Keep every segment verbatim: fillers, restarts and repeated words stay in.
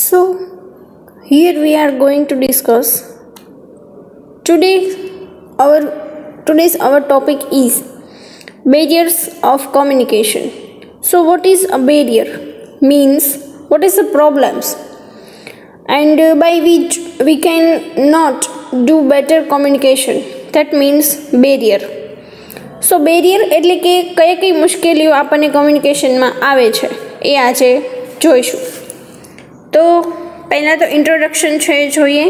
So here we are going to discuss today our today's our topic is barriers of communication. So what is a barrier? Means what is the problems and uh, by which we can not do better communication. That means barrier. So barrier એટલે કે કઈ કઈ મુશ્કેલીઓ આપણને કમ્યુનિકેશનમાં આવે છે એ આજે જોઈશું. તો પહેલાં તો ઇન્ટ્રોડક્શન છે એ જોઈએ.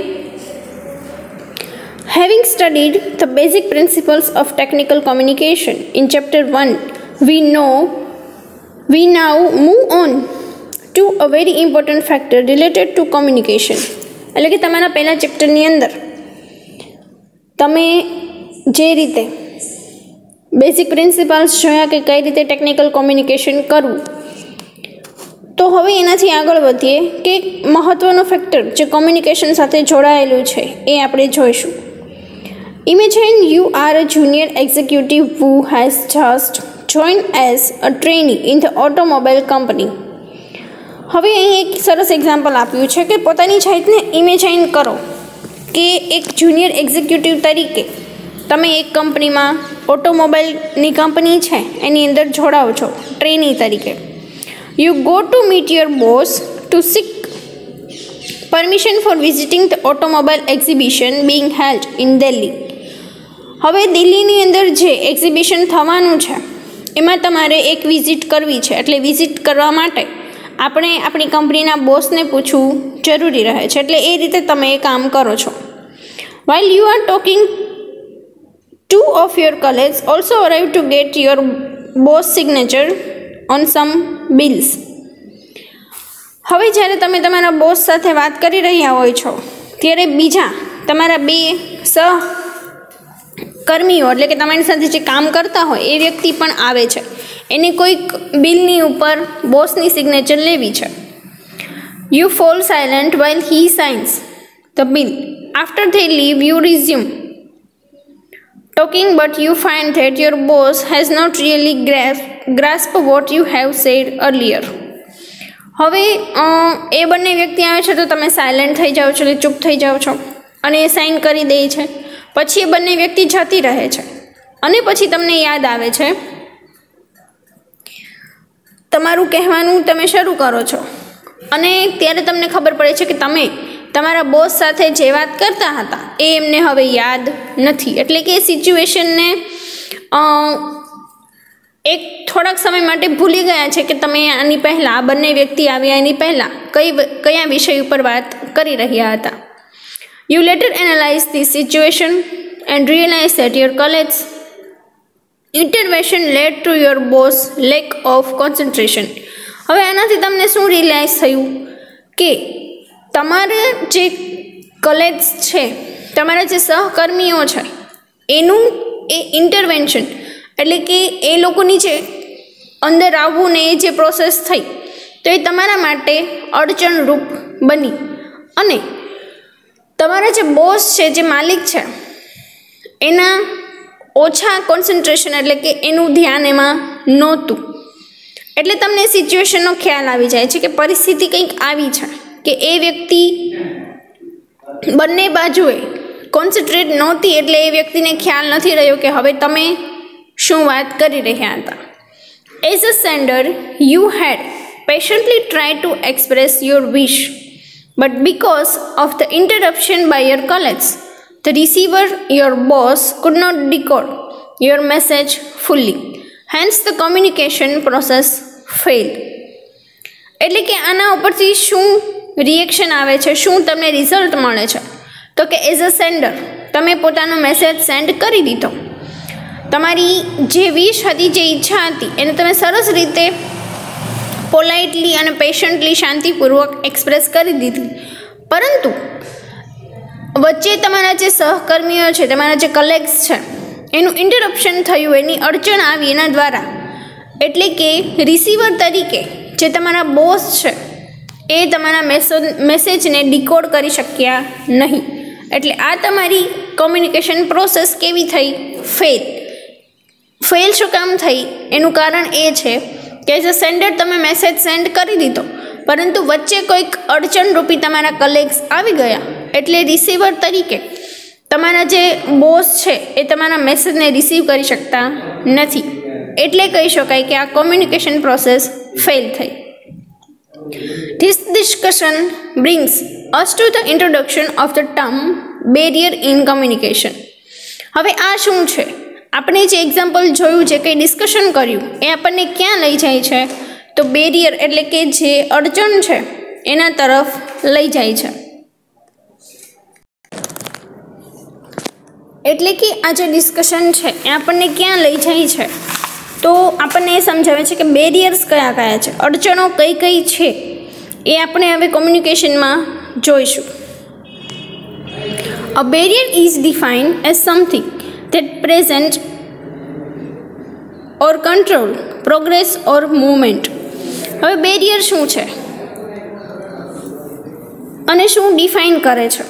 Having studied the basic principles of technical communication in chapter one, we know we now move on to a very important factor related to communication. એટલે કે તમારા પહેલા ચેપ્ટરની અંદર તમે જે રીતે બેઝિક પ્રિન્સિપલ્સ જોયા કે કઈ રીતે ટેકનિકલ કોમ્યુનિકેશન કરવું, તો હવે એનાથી આગળ વધીએ કે મહત્ત્વનો ફેક્ટર જે કોમ્યુનિકેશન સાથે જોડાયેલું છે એ આપણે જોઈશું. Imagine you are a junior executive who has just joined as a trainee in the automobile company. હવે અહીં એક સરસ એક્ઝામ્પલ આપ્યું છે કે પોતાની જાતને ઇમેજાઇન કરો કે એક જુનિયર એક્ઝિક્યુટિવ તરીકે તમે એક કંપનીમાં, ઓટોમોબાઈલની કંપની છે એની અંદર જોડાઓ છો ટ્રેની તરીકે. You go to meet your boss to seek permission for visiting the automobile exhibition being held in Delhi. હવે દિલ્હીની અંદર જે એક્ઝિબિશન થવાનું છે એમાં તમારે એક વિઝિટ કરવી છે, એટલે વિઝિટ કરવા માટે આપણે આપણી કંપનીના બોસને પૂછવું જરૂરી રહે છે. એટલે એ રીતે તમે એ કામ કરો છો. While you are talking, two of your colleagues also arrive to get your boss signature on some bills. હવે જ્યારે તમે તમારા બોસ સાથે વાત કરી રહ્યા હોય છો ત્યારે બીજા તમારા બે સહકર્મીઓ એટલે કે તમારી સાથે જે કામ કરતા હોય એ વ્યક્તિ પણ આવે છે. એને કોઈક બિલની ઉપર બોસની સિગ્નેચર લેવી છે. You fall silent while he signs the bill. After they leave, you resume talking, but you find that your boss has not really grasped grasp what you have said earlier. હવે એ બંને વ્યક્તિ આવે છે તો તમે silent થઈ જાઓ છો, એટલે ચૂપ થઈ જાઓ છો અને એ સાઇન કરી દે છે. પછી એ બંને વ્યક્તિ જતી રહે છે અને પછી તમને યાદ આવે છે, તમારું કહેવાનું તમે શરૂ કરો છો અને ત્યારે તમને ખબર પડે છે કે તમે તમારા બોસ સાથે જે વાત કરતા હતા એ એમને હવે યાદ નથી. એટલે કે એ સિચ્યુએશનને એક થોડાક સમય માટે ભૂલી ગયા છે કે તમે આની પહેલાં આ બંને વ્યક્તિ આવ્યા એની પહેલાં કઈ કયા વિષય ઉપર વાત કરી રહ્યા હતા. You later analyze this situation and realize that your colleague's intervention led to your boss lack of concentration. હવે આનાથી તમને શું રિયલાઇઝ થયું કે તમારા જે કલેગ્સ છે, તમારા જે સહકર્મીઓ છે, એનું એ ઇન્ટરવેન્શન એટલે કે એ લોકોની જે અંદર આવવું ને એ જે પ્રોસેસ થઈ તો એ તમારા માટે અડચણરૂપ બની અને તમારા જે બોસ છે, જે માલિક છે, એના ઓછા કોન્સન્ટ્રેશન એટલે કે એનું ધ્યાન એમાં નહોતું. એટલે તમને સિચ્યુએશનનો ખ્યાલ આવી જાય છે કે પરિસ્થિતિ કંઈક આવી છે કે એ વ્યક્તિ બંને બાજુએ કોન્સન્ટ્રેટ નહોતી, એટલે એ વ્યક્તિને ખ્યાલ નથી રહ્યો કે હવે તમે શું વાત કરી રહ્યા હતા. As a sender you had patiently try to express your wish, but because of the interruption by your colleagues the receiver your boss could not decode your message fully, hence the communication process failed. એટલે કે આના ઉપરથી શું reaction આવે છે, શું તમને result મળે છે, તો કે એઝ અ સેન્ડર તમે પોતાનો મેસેજ સેન્ડ કરી દીધો, તમારી જે વિશ હતી, જે ઈચ્છા હતી એને તમે સરસ રીતે પોલાઇટલી અને પેશન્ટલી શાંતિપૂર્વક એક્સપ્રેસ કરી દીધી, પરંતુ વચ્ચે તમારા જે સહકર્મીઓ છે, તમારા જે કલેગ્સ છે, એનું ઇન્ટરપ્શન થયું, એની અડચણ આવી એના દ્વારા. એટલે કે રિસીવર તરીકે જે તમારા બોસ છે એ તમારા મેસેજ મેસેજને ડીકોડ કરી શક્યા નહીં. એટલે આ તમારી કોમ્યુનિકેશન પ્રોસેસ કેવી થઈ? ફેલ. ફેલ શું કામ થઈ? એનું કારણ એ છે કે એઝ અ સેન્ડર તમે મેસેજ સેન્ડ કરી દીધો, પરંતુ વચ્ચે કોઈક અડચણરૂપી તમારા કલેગ્સ આવી ગયા એટલે રિસીવર તરીકે તમારા જે બોસ છે એ તમારા મેસેજને રિસીવ કરી શકતા નથી, એટલે કહી શકાય કે આ કોમ્યુનિકેશન પ્રોસેસ ફેલ થઈ. This discussion brings us to the introduction of the term barrier in communication. હવે આ શું છે? આપણે જે એક્ઝામ્પલ જોયું, જે કંઈ ડિસ્કશન કર્યું, એ આપણને ક્યાં લઈ જાય છે? તો બેરિયર એટલે કે જે અડચણ છે એના તરફ લઈ જાય છે. એટલે કે આ જે ડિસ્કશન છે એ આપણને ક્યાં લઈ જાય છે? તો આપણને એ સમજાવે છે કે બેરિયર્સ કયા કયા છે, અડચણો કઈ કઈ છે, એ આપણે હવે કોમ્યુનિકેશનમાં જોઈશું. A barrier is defined as something that present or control progress or movement. હવે બેરિયર શું છે અને શું ડિફાઇન કરે છે?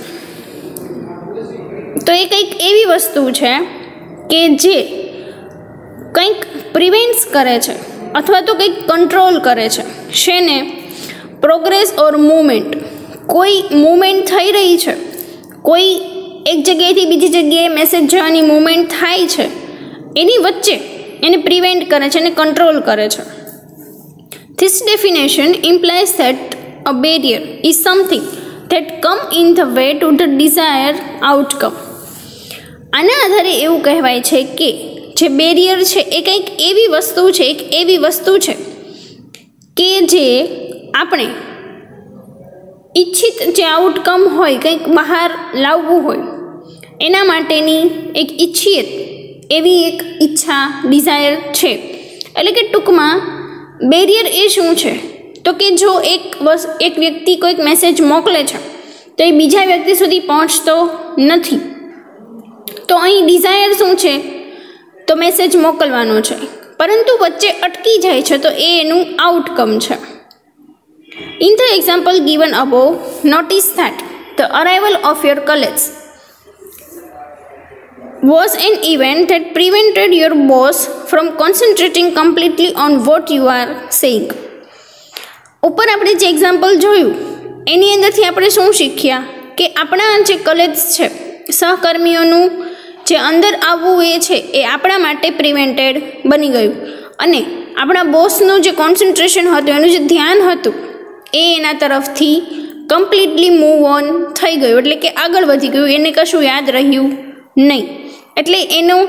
તો એ કંઈક એવી વસ્તુ છે કે જે કંઈક પ્રિવેન્ટ્સ કરે છે અથવા તો કંઈક કંટ્રોલ કરે છે. શેને? Progress or movement. કોઈ મૂવમેન્ટ થઈ રહી છે, કોઈ એક જગ્યાએથી બીજી જગ્યાએ મેસેજ જવાની મૂવમેન્ટ થાય છે, એની વચ્ચે એને પ્રિવેન્ટ કરે છે, એને કંટ્રોલ કરે છે. This definition implies that a barrier is something that come in the way to the desired outcome. આના આધારે એવું કહેવાય છે કે જે બેરિયર છે એ કંઈક એવી વસ્તુ છે, એક એવી વસ્તુ છે કે જે આપણે ઈચ્છિત જે આઉટકમ હોય, કંઈક બહાર લાવવું હોય, એના માટેની એક ઈચ્છિત એવી એક ઈચ્છા, ડિઝાયર છે. એટલે કે ટૂંકમાં બેરિયર એ શું છે? તો કે જો એક વસ એક વ્યક્તિ કોઈક મેસેજ મોકલે છે તો એ બીજા વ્યક્તિ સુધી પહોંચતો નથી, તો અહીં ડિઝાયર શું છે? તો મેસેજ મોકલવાનો છે, પરંતુ વચ્ચે અટકી જાય છે, તો એ એનું આઉટકમ છે. In the example given above, notice that the arrival of your colleagues was an event that prevented your boss from concentrating completely on what you are saying. ઉપર આપણે જે એક્ઝામ્પલ જોયું એની અંદરથી આપણે શું શીખ્યા કે આપણા જે કલેગ્સ છે, સહકર્મીઓનું જે અંદર આવવું એ છે એ આપણા માટે પ્રિવેન્ટેડ બની ગયું, અને આપણા બોસનું જે કોન્સન્ટ્રેશન હતું, એનું જે ધ્યાન હતું, એ એના તરફથી કમ્પ્લીટલી મૂવ ઓન થઈ ગયું, એટલે કે આગળ વધી ગયું, એને કશું યાદ રહ્યું નહીં. એટલે એનું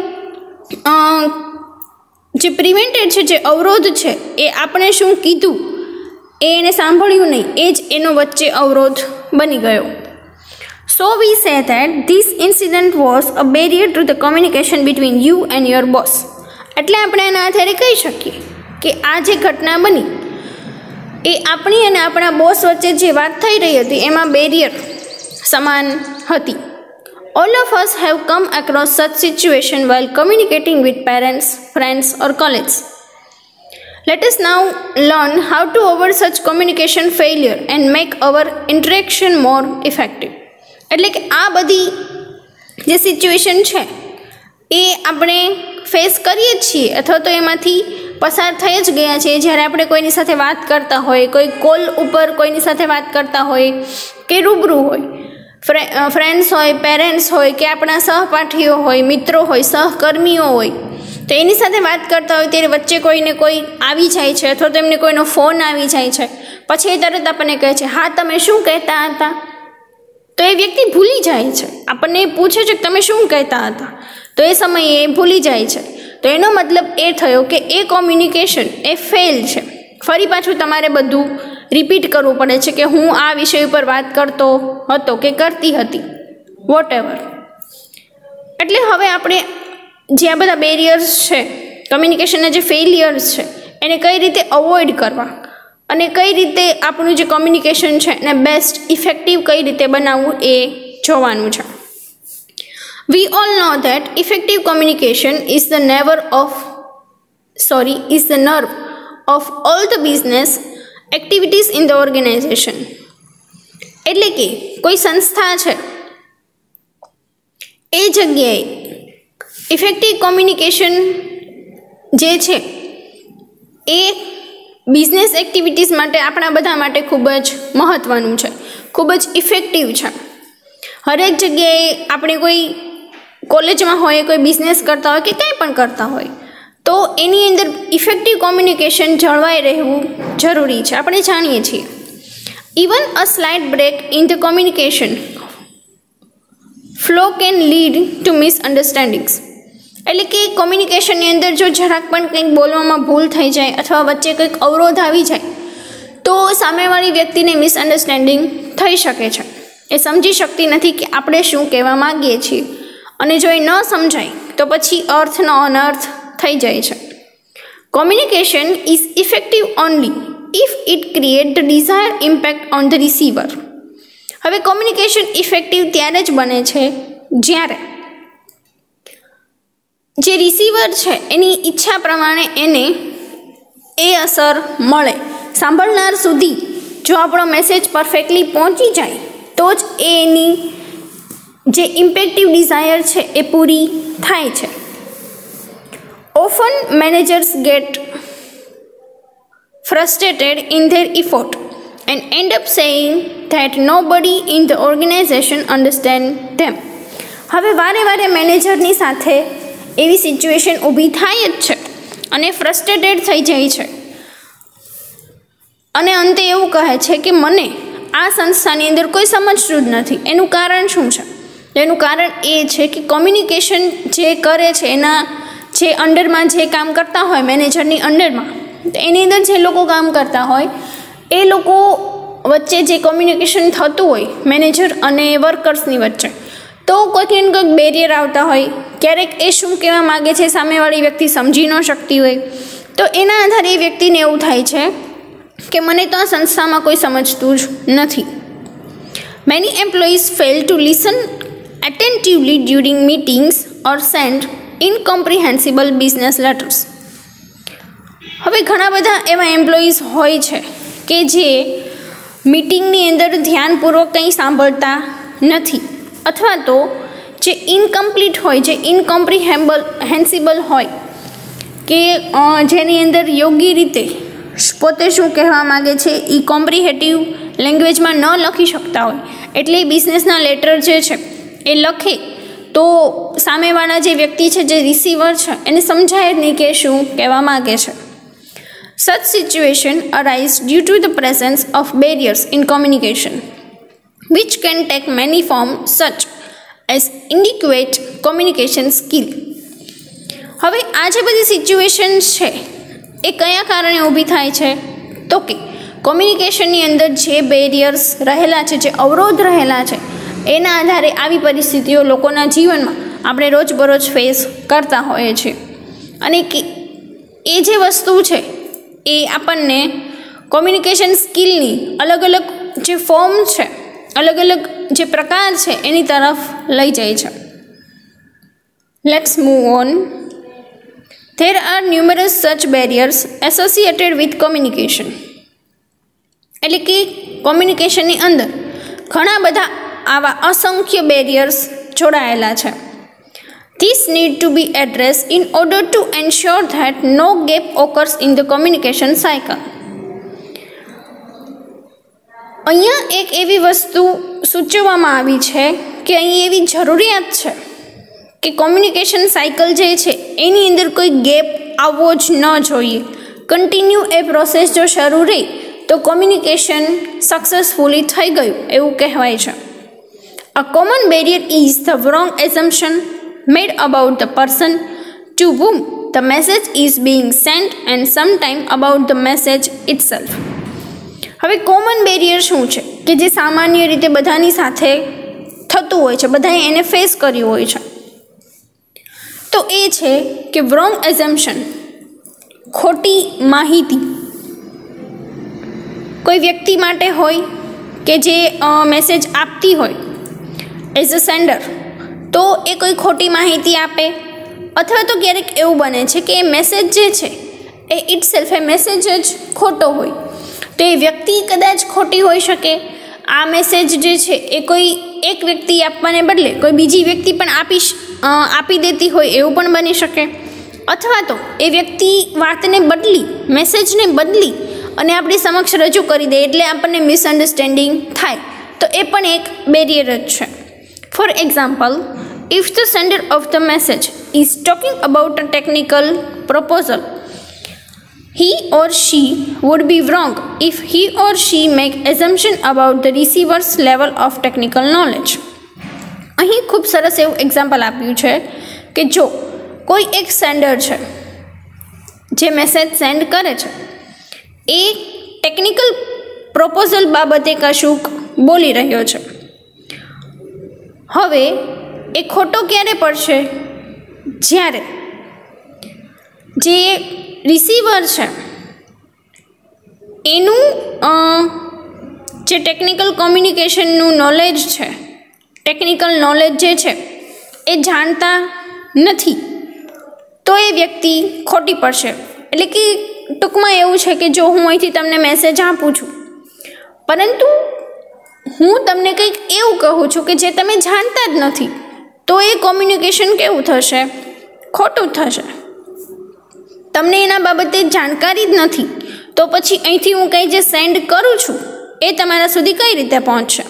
જે પ્રિવેન્ટેડ છે, જે અવરોધ છે, એ આપણે શું કીધું એ એને સાંભળ્યું નહીં, એ જ એનો વચ્ચે અવરોધ બની ગયો. So we say that this incident was a barrier to the communication between you and your boss. એટલે આપણે એના આધારે કહી શકીએ કે આ જે ઘટના બની એ આપણી અને આપણા બોસ વચ્ચે જે વાત થઈ રહી હતી એમાં બેરિયર સમાન હતી. All of us have come across such situation while communicating with parents, friends or colleagues. Let us now learn how to avoid such communication failure and make our interaction more effective. એટલે કે આ બધી જે situation છે એ આપણે face કરીએ જ છીએ, અથવા તો એમાંથી પસાર થઈ જ ગયા છીએ જ્યારે આપણે કોઈની સાથે વાત કરતા હોય, કોઈ કોલ ઉપર કોઈની સાથે વાત કરતા હોય કે રૂબરૂ હોય, ફ્રેન્ડ્સ હોય, પેરેન્ટ્સ હોય કે આપણા સહપાઠીઓ હોય, મિત્રો હોય, સહકર્મીઓ હોય, તો એની સાથે વાત કરતા હોય ત્યારે વચ્ચે કોઈને કોઈ આવી જાય છે, અથવા તો એમને કોઈનો ફોન આવી જાય છે, પછી એ તરત આપણને કહે છે, હા તમે શું કહેતા હતા? તો એ વ્યક્તિ ભૂલી જાય છે, આપણને એ પૂછે છે કે તમે શું કહેતા હતા, તો એ સમયે એ ભૂલી જાય છે. તો એનો મતલબ એ થયો કે એ કોમ્યુનિકેશન એ ફેલ છે. ફરી પાછું તમારે બધું રિપીટ કરવું પડે છે કે હું આ વિષય ઉપર વાત કરતો હતો કે કરતી હતી, વોટ એવર. એટલે હવે આપણે જે આ બધા બેરિયર્સ છે, કમ્યુનિકેશનના જે ફેલિયર્સ છે, એને કઈ રીતે અવોઇડ કરવા અને કઈ રીતે આપણું જે કોમ્યુનિકેશન છે એને બેસ્ટ ઇફેક્ટિવ કઈ રીતે બનાવવું એ જોવાનું છે. We all know that effective communication is the nerve of sorry is the nerve of all the business activities in the organization. એટલે કે કોઈ સંસ્થા છે એ જગ્યાએ ઇફેક્ટિવ કોમ્યુનિકેશન જે છે એ બિઝનેસ એક્ટિવિટીઝ માટે આપણા બધા માટે ખૂબ જ મહત્ત્વનું છે, ખૂબ જ ઇફેક્ટિવ છે. હરેક જગ્યાએ આપણે કોઈ કોલેજમાં હોય, કોઈ બિઝનેસ કરતા હોય કે કંઈ પણ કરતા હોય તો એની અંદર ઇફેક્ટિવ કોમ્યુનિકેશન જળવાઈ રહેવું જરૂરી છે, આપણે જાણીએ છીએ. Even a slight break in the communication flow can lead to misunderstandings. એટલે કે કોમ્યુનિકેશનની અંદર જો જરાક પણ કંઈક બોલવામાં ભૂલ થઈ જાય અથવા વચ્ચે કંઈક અવરોધ આવી જાય તો સામેવાળી વ્યક્તિને મિસઅન્ડરસ્ટેન્ડિંગ થઈ શકે છે. એ સમજી શકતી નથી કે આપણે શું કહેવા માગીએ છીએ, અને જો એ ન સમજાય તો પછી અર્થનો અનર્થ થઈ જાય છે. Communication is effective only if it create the desire impact on the receiver. હવે કોમ્યુનિકેશન ઇફેક્ટિવ ત્યારે જ બને છે જ્યારે જે રિસીવર છે એની ઈચ્છા પ્રમાણે એને એ અસર મળે. સાંભળનાર સુધી જો આપણો મેસેજ પરફેક્ટલી પહોંચી જાય તો જ એની જે ઇમ્પેક્ટિવ ડિઝાયર છે એ પૂરી થાય છે. Often managers get frustrated in their effort and end up saying that nobody in the organization understand them. હવે વારે વારે મેનેજરની સાથે એવી સિચ્યુએશન ઊભી થાય જ છે અને ફ્રસ્ટ્રેટેડ થઈ જાય છે અને અંતે એવું કહે છે કે મને આ સંસ્થાની અંદર કોઈ સમજતું જ નથી. એનું કારણ શું છે? એનું કારણ એ છે કે કોમ્યુનિકેશન જે કરે છે એના જે અંડરમાં જે કામ કરતા હોય મેનેજરની અંડરમાં, એની અંદર જે લોકો કામ કરતા હોય એ લોકો વચ્ચે જે કોમ્યુનિકેશન થતું હોય મેનેજર અને વર્કર્સની વચ્ચે, તો કોઈક ને કોઈક બેરિયર આવતા હોય. ક્યારેક એ શું કહેવા માગે છે સામેવાળી વ્યક્તિ સમજી ન શકતી હોય, તો એના આધારે એ વ્યક્તિને એવું થાય છે કે મને તો આ સંસ્થામાં કોઈ સમજતું જ નથી. Many employees fail to listen attentively during meetings or send incomprehensible business letters. હવે ઘણા બધા એવા એમ્પ્લોઈઝ હોય છે કે જે મીટિંગની અંદર ધ્યાનપૂર્વક કંઈ સાંભળતા નથી, અથવા તો જે ઇનકમ્પ્લીટ હોય, જે ઇનકોમ્પ્રિહેમ્બલ હેન્સિબલ હોય, કે જેની અંદર યોગ્ય રીતે પોતે શું કહેવા માગે છે એ કોમ્પ્રિહેટિવ લેંગ્વેજમાં ન લખી શકતા હોય, એટલે બિઝનેસના લેટર જે છે એ લખે તો સામેવાળા જે વ્યક્તિ છે, જે રિસીવર છે, એને સમજાય જ નહીં કે શું કહેવા માગે છે. Such situation arise due to the presence of barriers in communication, which can take many forms such as inadequate communication skill. હવે આ જે બધી સિચ્યુએશન છે એ કયા કારણે ઊભી થાય છે? તો કે કોમ્યુનિકેશનની અંદર જે બેરિયર્સ રહેલા છે, જે અવરોધ રહેલા છે, એના આધારે આવી પરિસ્થિતિઓ લોકોના જીવનમાં આપણે રોજબરોજ ફેસ કરતા હોઈએ છીએ. અને એ જે વસ્તુ છે એ આપણને કોમ્યુનિકેશન સ્કિલની અલગ અલગ જે ફોર્મ છે, અલગ અલગ જે પ્રકાર છે એની તરફ લઈ જાય છે. Let's move on. There are numerous such barriers associated with communication. એટલે કે કોમ્યુનિકેશનની અંદર ઘણા બધા આવા અસંખ્ય બેરિયર્સ જોડાયેલા છે. This need to be addressed in order to ensure that no gap occurs in the communication cycle. અહીંયા એક એવી વસ્તુ સૂચવવામાં આવી છે કે અહીં એવી જરૂરિયાત છે કે કોમ્યુનિકેશન સાયકલ જે છે એની અંદર કોઈ ગેપ આવવો જ ન જોઈએ. કન્ટિન્યુ એ પ્રોસેસ જો શરૂ રહે તો કોમ્યુનિકેશન સક્સેસફુલી થઈ ગયું એવું કહેવાય છે. A common barrier is the wrong assumption made about the person to whom the message is being sent and sometimes about the message itself. હવે કોમન બેરિયર શું છે કે જે સામાન્ય રીતે બધાની સાથે થતું હોય છે, બધાએ એને ફેસ કર્યું હોય છે, તો એ છે કે wrong assumption, ખોટી માહિતી કોઈ વ્યક્તિ માટે હોય કે જે મેસેજ આપતી હોય એઝ અ સેન્ડર, તો એ કોઈ ખોટી માહિતી આપે, અથવા તો ક્યારેક એવું બને છે કે એ મેસેજ જે છે એ ઇટ સેલ્ફ એ મેસેજ જ ખોટો હોય, તો એ વ્યક્તિ કદાચ ખોટી હોઈ શકે. આ મેસેજ જે છે એ કોઈ એક વ્યક્તિ આપવાને બદલે કોઈ બીજી વ્યક્તિ પણ આપી આપી દેતી હોય એવું પણ બની શકે, અથવા તો એ વ્યક્તિ વાતને બદલી, મેસેજને બદલી અને આપણી સમક્ષ રજૂ કરી દે એટલે આપણને મિસઅન્ડરસ્ટેન્ડિંગ થાય, તો એ પણ એક બેરિયર જ છે. For example, if the sender of the message is talking about a technical proposal, he or she would be wrong if he or she make assumption about the receiver's level of technical knowledge. અહીં ખૂબ સરસ એવું example આપ્યું છે કે જો કોઈ એક સેન્ડર છે જે મેસેજ સેન્ડ કરે છે, એ ટેકનિકલ પ્રપોઝલ બાબતે કશુંક બોલી રહ્યો છે. હવે એ ખોટો ક્યારે પડશે? જ્યારે જે રિસીવર છે એનું જે ટેકનિકલ કોમ્યુનિકેશનનું નોલેજ છે, ટેકનિકલ નોલેજ જે છે એ જાણતા નથી, તો એ વ્યક્તિ ખોટી પડશે. એટલે કે ટૂંકમાં એવું છે કે જો હું અહીંથી તમને મેસેજ આપું છું, પરંતુ હું તમને કંઈક એવું કહું છું કે જે તમે જાણતા જ નથી, તો એ કોમ્યુનિકેશન કેવું થશે? ખોટું થશે. તમને એના બાબતે જાણકારી જ નથી, તો પછી અહીંથી હું કંઈ જે સેન્ડ કરું છું એ તમારા સુધી કઈ રીતે પહોંચશે?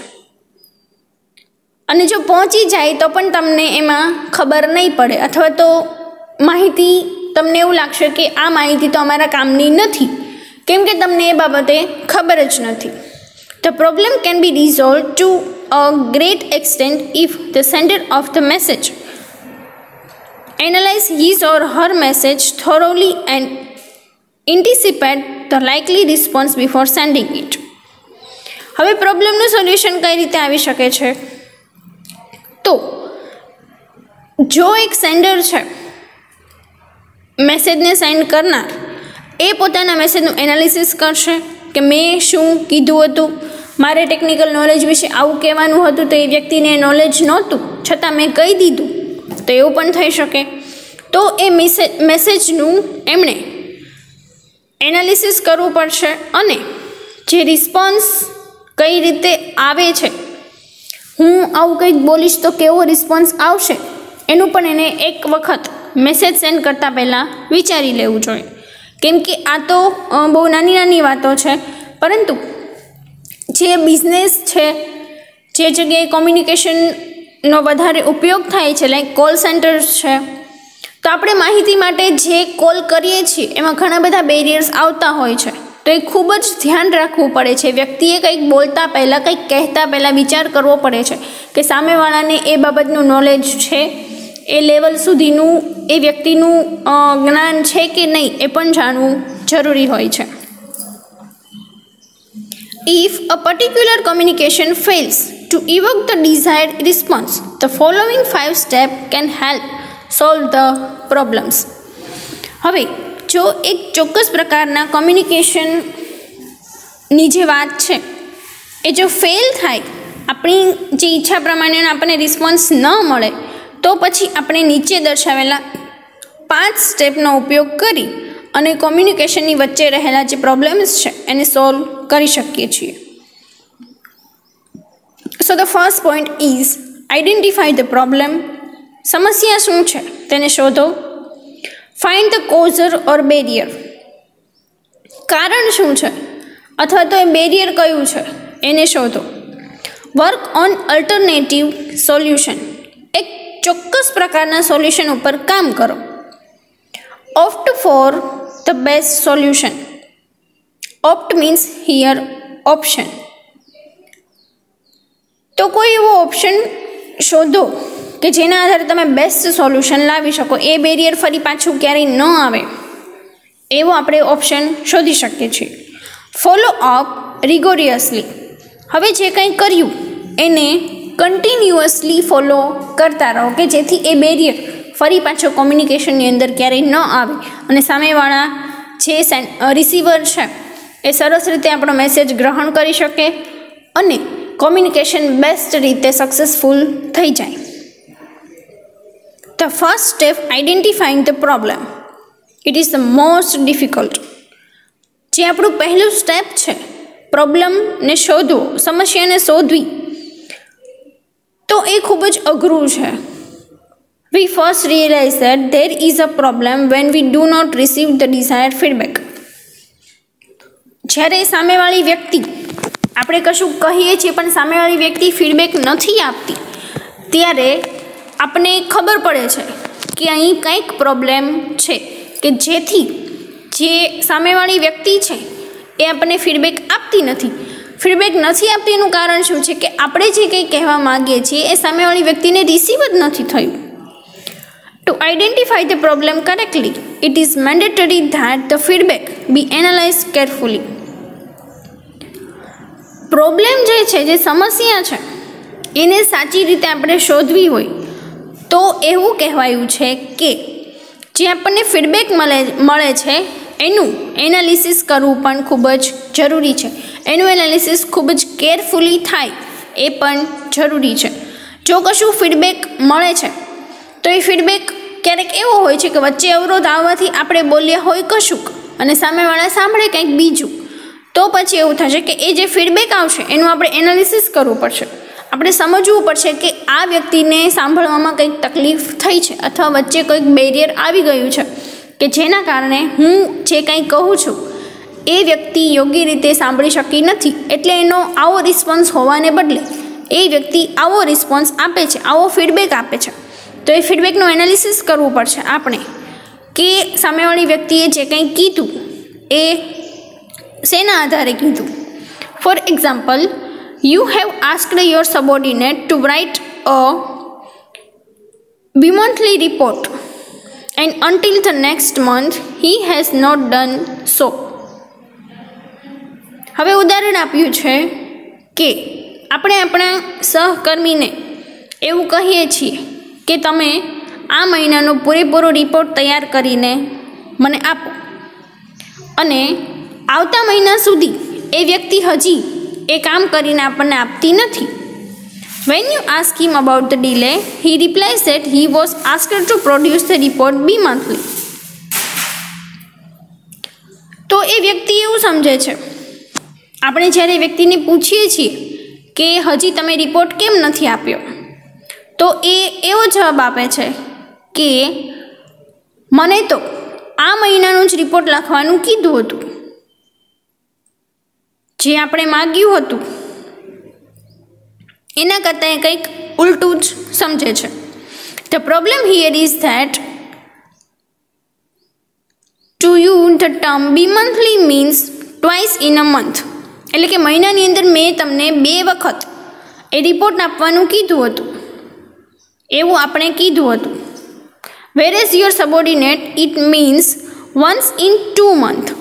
અને જો પહોંચી જાય તો પણ તમને એમાં ખબર નહીં પડે, અથવા તો માહિતી તમને એવું લાગશે કે આ માહિતી તો અમારા કામની નથી, કેમ કે તમને એ બાબતે ખબર જ નથી. The problem can be resolved to a great extent if the sender of the message analyze his or her message thoroughly and anticipate the likely response before sending it. હવે પ્રોબ્લેમનું સોલ્યુશન કઈ રીતે આવી શકે છે? તો જો એક સેન્ડર છે, મેસેજને સેન્ડ કરનાર, એ પોતાના મેસેજનું એનાલિસિસ કરશે કે મેં શું કીધું હતું, મારે ટેકનિકલ નોલેજ વિશે આવું કહેવાનું હતું, તો એ વ્યક્તિને નોલેજ નહોતું છતાં મેં કહી દીધું, તો એવું પણ થઈ શકે. તો એ મેસેજ મેસેજનું એમણે એનાલિસિસ કરવું પડશે, અને જે રિસ્પોન્સ કઈ રીતે આવે છે, હું આવું કંઈક બોલીશ તો કેવો રિસ્પોન્સ આવશે, એનું પણ એને એક વખત મેસેજ સેન્ડ કરતાં પહેલાં વિચારી લેવું જોઈએ. કેમ કે આ તો બહુ નાની નાની વાતો છે, પરંતુ જે બિઝનેસ છે, જે જગ્યાએ કોમ્યુનિકેશનનો વધારે ઉપયોગ થાય છે, લાઈક કોલ સેન્ટર્સ છે, તો આપણે માહિતી માટે જે કોલ કરીએ છીએ એમાં ઘણા બધા બેરિયર્સ આવતા હોય છે, તો એ ખૂબ જ ધ્યાન રાખવું પડે છે. વ્યક્તિએ કંઈક બોલતા પહેલાં, કંઈક કહેતા પહેલાં વિચાર કરવો પડે છે કે સામેવાળાને એ બાબતનું નોલેજ છે, એ લેવલ સુધીનું એ વ્યક્તિનું જ્ઞાન છે કે નહીં, એ પણ જાણવું જરૂરી હોય છે. If a particular communication fails to evoke the desired response, the following five steps can help solve the problems. હવે જો એક ચોક્કસ પ્રકારના કોમ્યુનિકેશનની જે વાત છે એ જો ફેલ થાય, આપણી જે ઈચ્છા પ્રમાણે આપણને રિસ્પોન્સ ન મળે, તો પછી આપણે નીચે દર્શાવેલા પાંચ સ્ટેપનો ઉપયોગ કરી અને કોમ્યુનિકેશનની વચ્ચે રહેલા જે પ્રોબ્લેમ્સ છે એને સોલ્વ કરી શકીએ છીએ. So the first point is identify the problem. સમસ્યા શું છે તેને શોધો. Find the cause or barrier. કારણ શું છે અથવા તો એ બેરિયર કયું છે એને શોધો. Work on alternative solution. એક ચોક્કસ પ્રકારના સોલ્યુશન ઉપર કામ કરો. Opt for the best solution. Opt means here option. તો કોઈ એવો ઓપ્શન શોધો કે જેના આધારે તમે બેસ્ટ સોલ્યુશન લાવી શકો, એ બેરિયર ફરી પાછું ક્યારેય ન આવે, એવો આપણે ઓપ્શન શોધી શકીએ છીએ. Follow up rigorously. હવે જે કંઈ કર્યું એને કન્ટિન્યુઅસલી ફોલો કરતા રહો કે જેથી એ બેરિયર ફરી પાછો કોમ્યુનિકેશનની અંદર ક્યારેય ન આવે અને સામેવાળા જે રિસીવર છે એ સરસ રીતે આપણો મેસેજ ગ્રહણ કરી શકે અને કોમ્યુનિકેશન બેસ્ટ રીતે સક્સેસફુલ થઈ જાય. The first step, identifying the problem. It is the most difficult. જે આપણું પહેલું સ્ટેપ છે, પ્રોબ્લેમને શોધવો, સમસ્યાને શોધવી, તો એ ખૂબ જ અઘરું છે. We first realize that there is a problem when we do not receive the desired feedback. જ્યારે સામેવાળી વ્યક્તિ આપણે કશું કહીએ છીએ પણ સામેવાળી વ્યક્તિ ફીડબેક નથી આપતી ત્યારે આપણને ખબર પડે છે કે અહીં કંઈક પ્રોબ્લેમ છે, કે જેથી જે સામેવાળી વ્યક્તિ છે એ આપણને ફીડબેક આપતી નથી. ફીડબેક નથી આપતી એનું કારણ શું છે કે આપણે જે કંઈ કહેવા માગીએ છીએ એ સામેવાળી વ્યક્તિને રિસીવ જ નથી થયું. To identify the problem correctly, it is mandatory that the feedback be analyzed carefully. Problem જે છે, જે સમસ્યા છે, એને સાચી રીતે આપણે શોધવી હોય તો એવું કહેવાયું છે કે જે આપણને ફીડબેક મળે મળે છે એનું એનાલિસિસ કરવું પણ ખૂબ જ જરૂરી છે. એનું એનાલિસિસ ખૂબ જ કેરફુલી થાય એ પણ જરૂરી છે. જો કશું ફીડબેક મળે છે તો એ ફીડબેક ક્યારેક એવો હોય છે કે વચ્ચે અવરોધ આવવાથી આપણે બોલ્યા હોય કશુંક અને સામેવાળા સાંભળે કંઈક બીજું, તો પછી એવું થશે કે એ જે ફીડબેક આવશે એનું આપણે એનાલિસિસ કરવું પડશે. આપણે સમજવું પડશે કે આ વ્યક્તિને સાંભળવામાં કંઈક તકલીફ થઈ છે અથવા વચ્ચે કંઈક બેરિયર આવી ગયું છે કે જેના કારણે હું જે કંઈ કહું છું એ વ્યક્તિ યોગ્ય રીતે સાંભળી શકી નથી, એટલે એનો આવો રિસ્પોન્સ હોવાને બદલે એ વ્યક્તિ આવો રિસ્પોન્સ આપે છે, આવો ફીડબેક આપે છે. તો એ ફીડબેકનું એનાલિસિસ કરવું પડશે આપણે કે સામેવાળી વ્યક્તિએ જે કંઈ કીધું એ શેના આધારે કીધું. For example, you have asked your subordinate to write a bi-monthly report and until the next month he has not done so. હવે ઉદાહરણ આપ્યું છે કે આપણે આપણા સહકર્મીને એવું કહીએ છીએ કે તમે આ મહિનાનો પૂરેપૂરો રિપોર્ટ તૈયાર કરીને મને આપો, અને આવતા મહિના સુધી એ વ્યક્તિ હજી એ કામ કરીને આપણને આપતી નથી. When you ask him about the delay, he replies that he was asked to produce the report bi-monthly. તો એ વ્યક્તિ એવું સમજે છે, આપણે જ્યારે વ્યક્તિને પૂછીએ છીએ કે હજી તમે રિપોર્ટ કેમ નથી આપ્યો, તો એ એવો જવાબ આપે છે કે મને તો આ મહિનાનું જ રિપોર્ટ લખવાનું કીધું હતું, જે આપણે માગ્યું હતું એના કરતાં એ કંઈક ઉલટું જ સમજે છે. The problem here is that to you the term bi-monthly means twice in a month, એટલે કે મહિનાની અંદર મેં તમને બે વખત એ રિપોર્ટ આપવાનું કીધું હતું એવું આપણે કીધું હતું. Whereas your subordinate it means once in two month,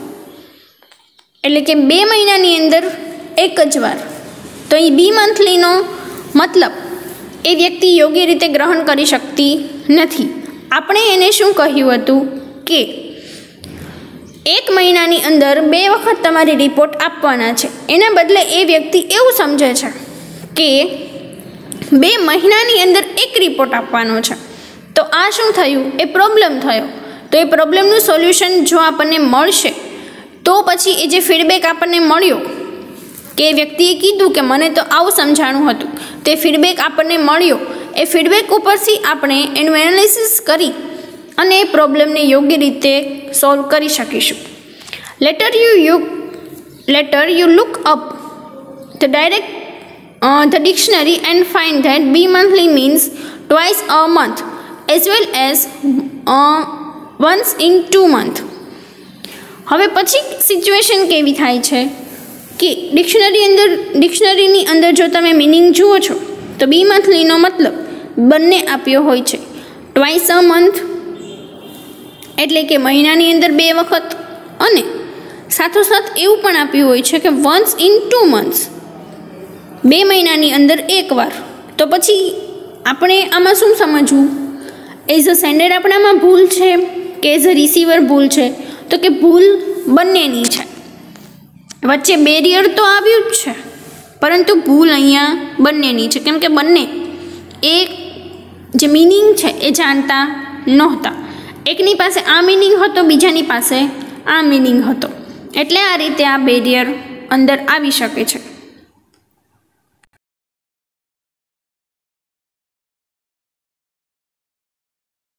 એટલે કે બે મહિનાની અંદર એક જ વાર. તો એ bi-monthlyનો મતલબ એ વ્યક્તિ યોગ્ય રીતે ગ્રહણ કરી શકતી નથી. આપણે એને શું કહ્યું હતું કે એક મહિનાની અંદર બે વખત તમારે રિપોર્ટ આપવાના છે, એના બદલે એ વ્યક્તિ એવું સમજે છે કે બે મહિનાની અંદર એક રિપોર્ટ આપવાનો છે. તો આ શું થયું, એ પ્રોબ્લેમ થયો. તો એ પ્રોબ્લેમનું સોલ્યુશન જો આપણને મળશે તો પછી એ જે ફીડબેક આપણને મળ્યો કે એ વ્યક્તિએ કીધું કે મને તો આવું સમજાણું હતું, તે ફીડબેક આપણને મળ્યો, એ ફીડબેક ઉપરથી આપણે એનું એનાલિસિસ કરી અને એ પ્રોબ્લેમને યોગ્ય રીતે સોલ્વ કરી શકીશું. Later you you later you look up the direct the dictionary and find that bi-monthly means twice a month as well as once in two month. હવે પછી સિચ્યુએશન કેવી થાય છે કે ડિક્શનરી અંદર ડિક્શનરીની અંદર જો તમે મિનિંગ જુઓ છો તો bi-monthlyનો મતલબ બંને આપ્યો હોય છે. ટ્વાઇસ અ મંથ એટલે કે મહિનાની અંદર બે વખત, અને સાથોસાથ એવું પણ આપ્યું હોય છે કે વન્સ ઇન ટુ મંથ્સ, બે મહિનાની અંદર એકવાર. તો પછી આપણે આમાં શું સમજવું, એઝ અ સેન્ડર આપણામાં ભૂલ છે કે એઝ અ રિસીવર ભૂલ છે, તો કે ભૂલ બંનેની છે. વચ્ચે બેરિયર તો આવ્યું જ છે પરંતુ ભૂલ અહીંયા બંનેની છે, કેમ કે બંને એક જે મિનિંગ છે એ જાણતા નહોતા. એકની પાસે આ મિનિંગ હતો, બીજાની પાસે આ મિનિંગ હતો, એટલે આ રીતે આ બેરિયર અંદર આવી શકે છે.